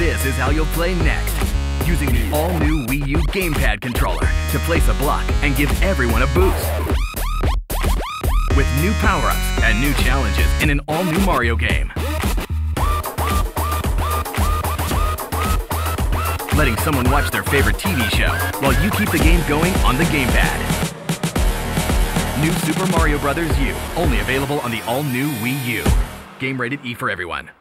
This is how you'll play next. Using the all-new Wii U gamepad controller to place a block and give everyone a boost. With new power-ups and new challenges in an all-new Mario game. Letting someone watch their favorite TV show while you keep the game going on the gamepad. New Super Mario Bros. U, only available on the all-new Wii U. Game rated E for everyone.